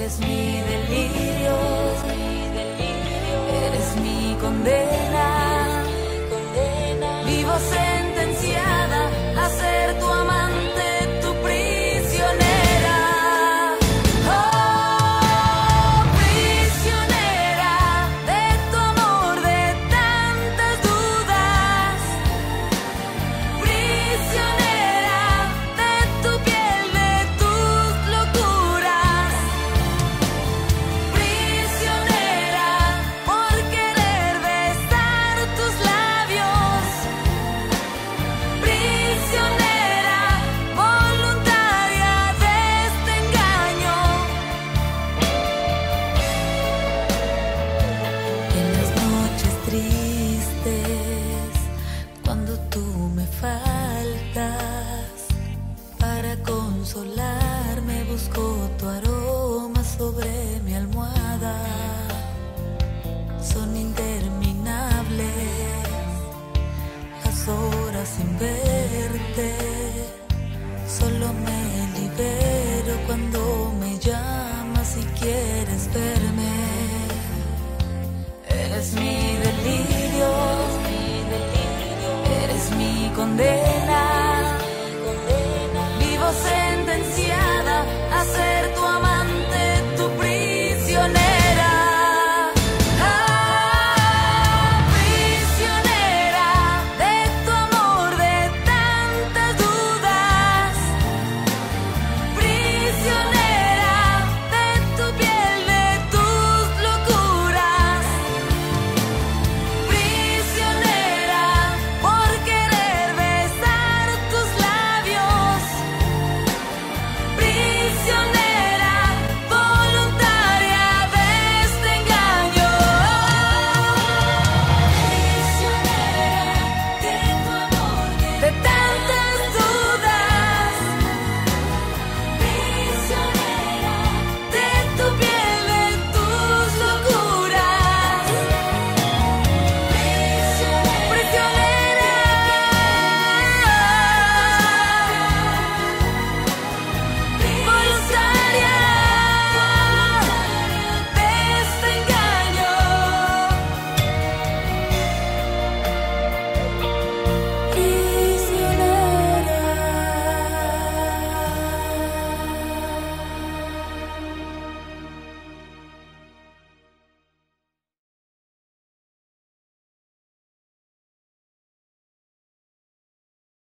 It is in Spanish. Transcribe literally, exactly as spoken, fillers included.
Eres mi delirio, eres mi condena. Vivo sentenciada a ser tu amante, tu prisionera. Oh, prisionera de tu amor, de tantas dudas. Prisionera de tu piel, de tus locuras. Prisionera por querer besar tus labios. Prisionera voluntaria de este engaño. En las noches tristes, cuando tú me faltas, para consolarme busco tu aroma sobre mi almohada. Son interminables las horas sin verte. Solo me libero cuando me llamas y quieres verme. Eres mi delirio, eres mi condena.